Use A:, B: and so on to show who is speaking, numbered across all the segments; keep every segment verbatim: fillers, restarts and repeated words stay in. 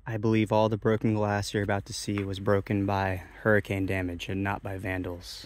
A: I believe all the broken glass you're about to see was broken by hurricane damage and not by vandals.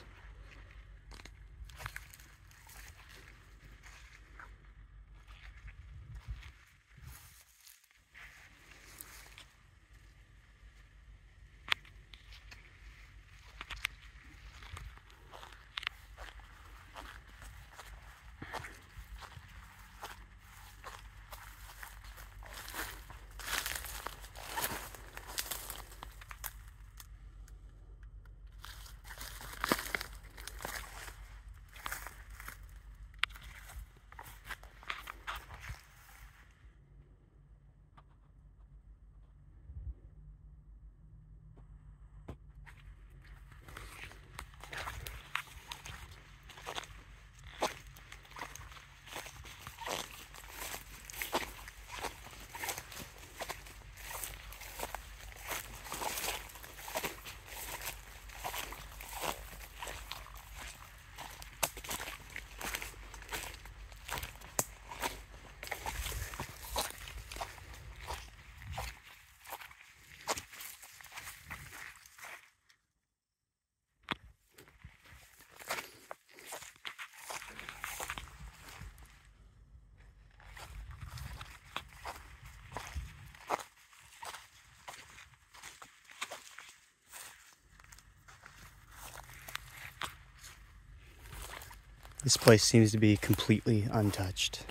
A: This place seems to be completely untouched.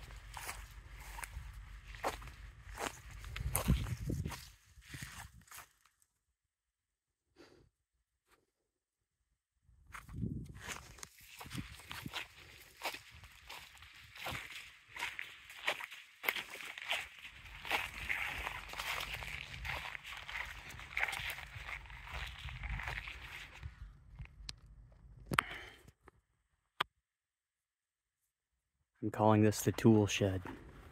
A: I'm calling this the tool shed.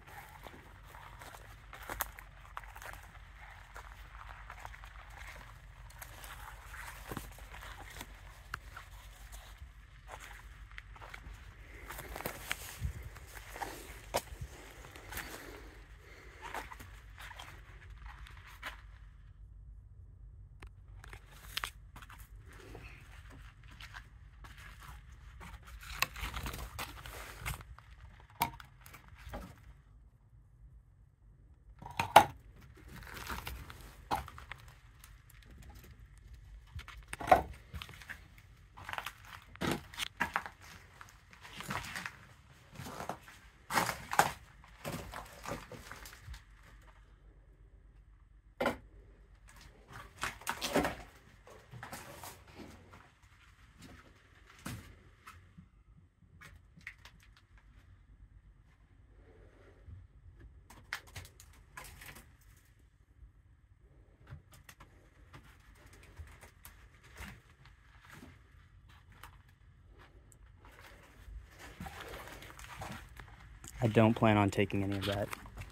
A: I don't plan on taking any of that.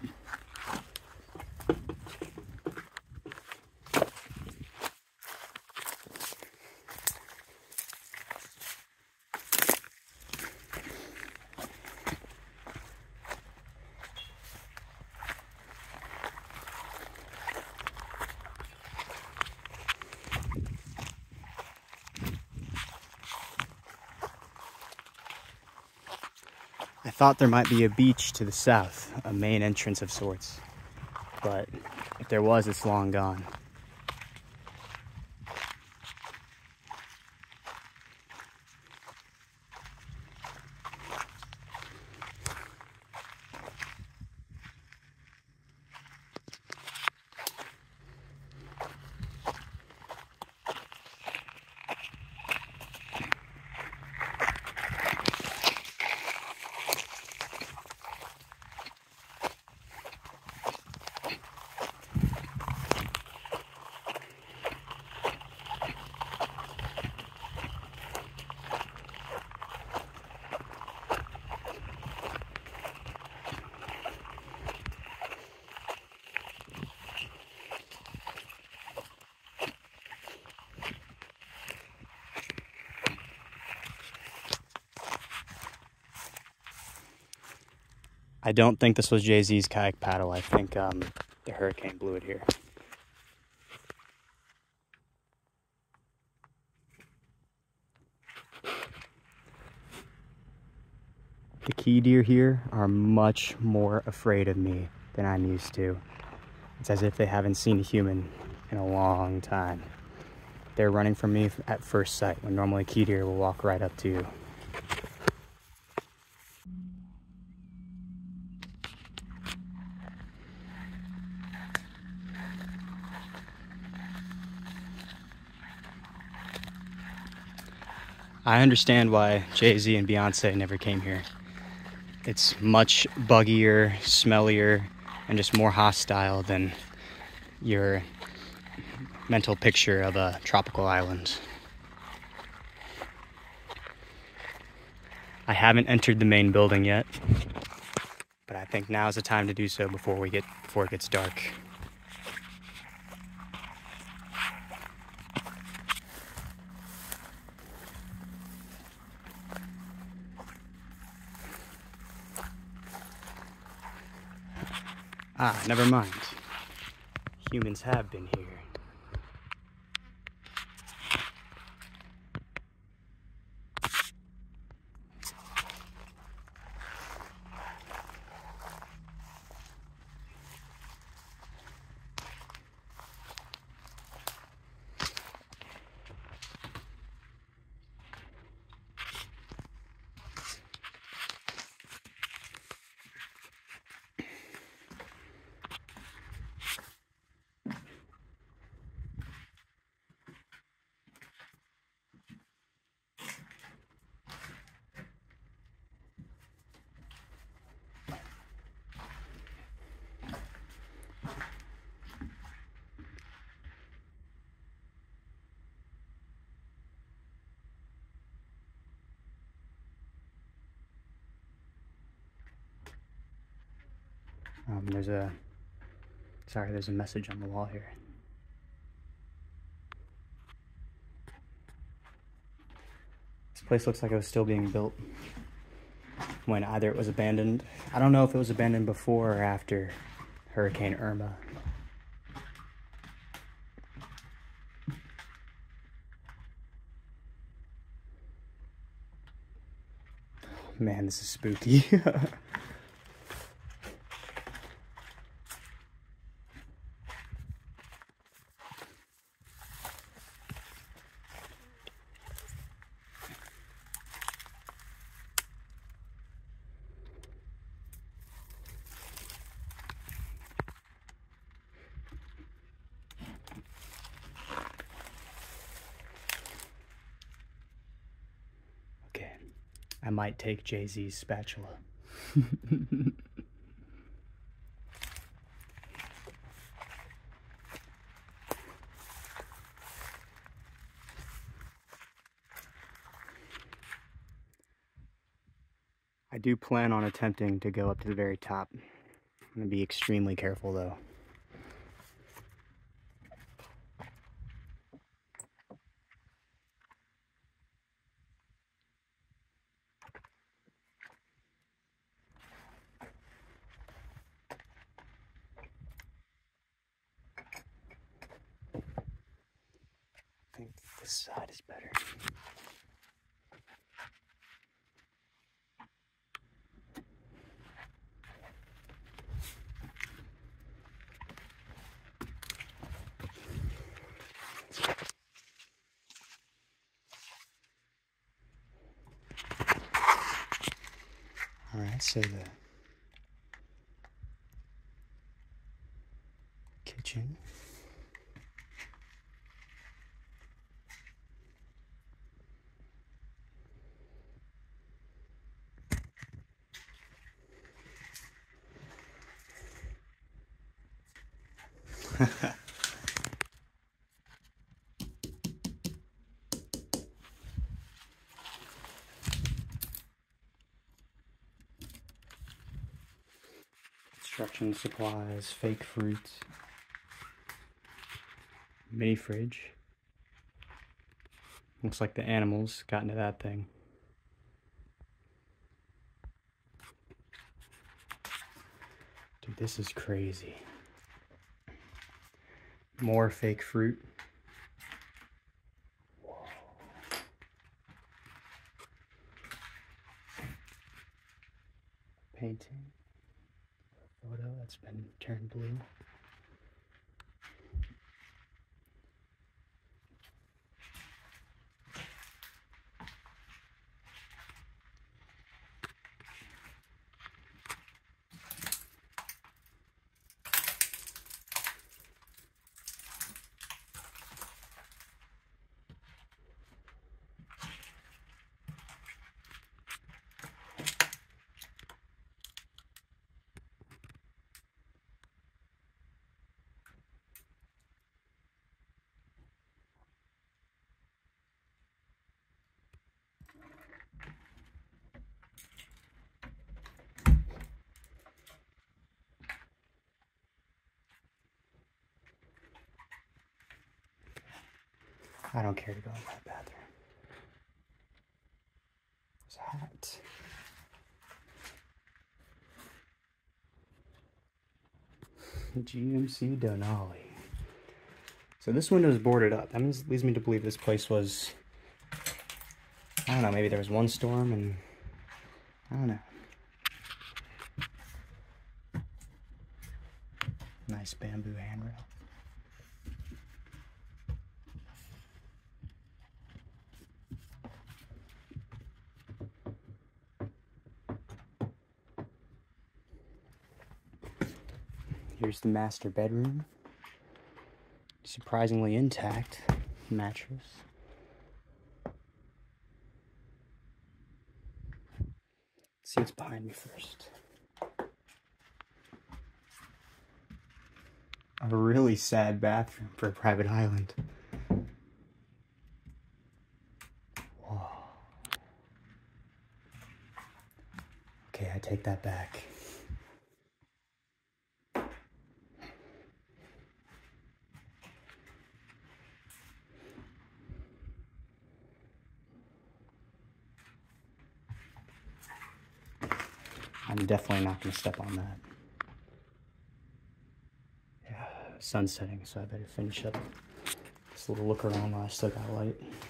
A: I thought there might be a beach to the south, a main entrance of sorts, but if there was, it's long gone. I don't think this was Jay-Z's kayak paddle. I think um, the hurricane blew it here. The key deer here are much more afraid of me than I'm used to. It's as if they haven't seen a human in a long time. They're running from me at first sight, when normally key deer will walk right up to you. I understand why Jay-Z and Beyonce never came here. It's much buggier, smellier, and just more hostile than your mental picture of a tropical island. I haven't entered the main building yet, but I think now is the time to do so before we get before it gets dark. Ah, never mind. Humans have been here. Um, there's a, sorry, there's a message on the wall here. This place looks like it was still being built when either it was abandoned. I don't know if it was abandoned before or after Hurricane Irma. Man, this is spooky. I might take Jay-Z's spatula. I do plan on attempting to go up to the very top. I'm gonna be extremely careful though. I think this side is better. All right, so the kitchen. Construction supplies, fake fruits, mini fridge. Looks like the animals got into that thing. Dude, this is crazy. More fake fruit. photo that's been turned blue. I don't care to go in that bathroom. There's a hat. G M C Denali. So this window is boarded up. That means, leads me to believe this place was, I don't know, maybe there was one storm and, I don't know. Nice bamboo handrail. Here's the master bedroom. Surprisingly intact mattress. Let's see what's behind me first. A really sad bathroom for a private island. Whoa. Okay, I take that back. I'm definitely not going to step on that. Yeah, sun's setting, so I better finish up this little look around while I still got light.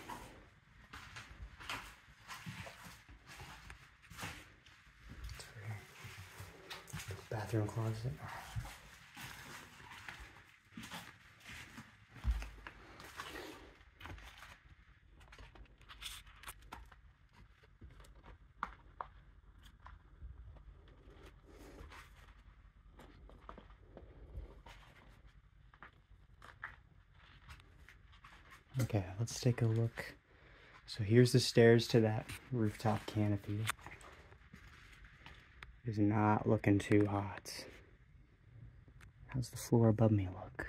A: Bathroom closet. Okay, let's take a look. So here's the stairs to that rooftop canopy. It's not looking too hot. How's the floor above me look?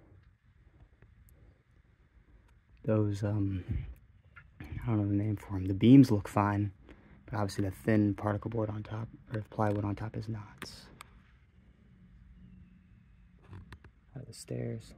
A: Those, um, I don't know the name for them. The beams look fine, but obviously the thin particle board on top, or plywood on top is not. How are the stairs look?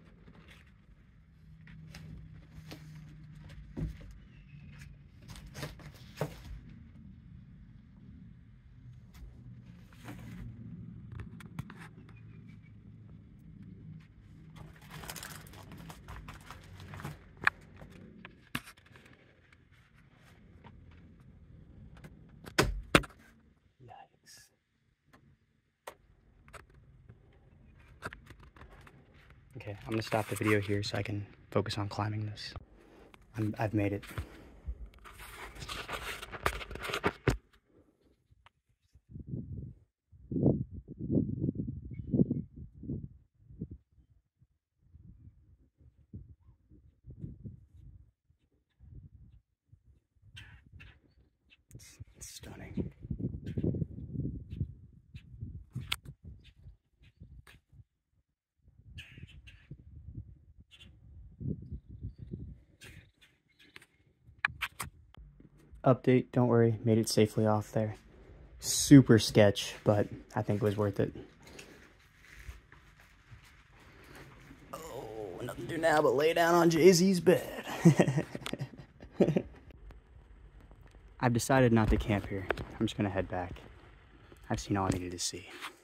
A: Okay, I'm gonna stop the video here so I can focus on climbing this. I'm, I've made it. It's, it's stunning. Update, don't worry, made it safely off there. Super sketch, but I think it was worth it. Oh, nothing to do now but lay down on Jay-Z's bed. I've decided not to camp here. I'm just gonna head back. I've seen all I needed to see.